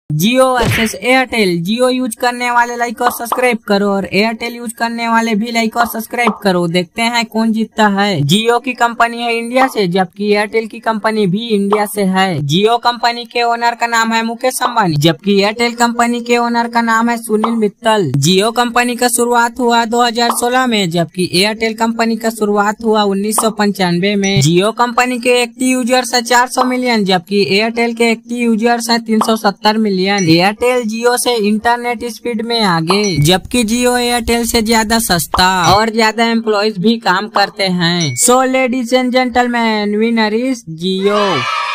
जियो versus Airtel. Jio use करने वाले like और सब्सक्राइब करो और एयरटेल यूज करने वाले भी लाइक और सब्सक्राइब करो। देखते हैं कौन जीतता है। जियो की कंपनी है इंडिया से, जबकि एयरटेल की कंपनी भी इंडिया से है। जियो कंपनी के ओनर का नाम है मुकेश अंबानी, जबकि एयरटेल कंपनी के ओनर का नाम है सुनील मित्तल। जियो कंपनी का शुरुआत हुआ 2016 में, जबकि एयरटेल कंपनी का शुरुआत हुआ 1995 में। जियो कंपनी के एक्टिव यूजर्स है 400 मिलियन, जबकि एयरटेल के एक्टिव यूजर्स है 370 मिलियन। एयरटेल जियो से इंटरनेट स्पीड में आगे, जबकि जियो एयरटेल से ज्यादा सस्ता और ज्यादा एम्प्लॉयज भी काम करते हैं। So ladies and gentleman, winner is Jio.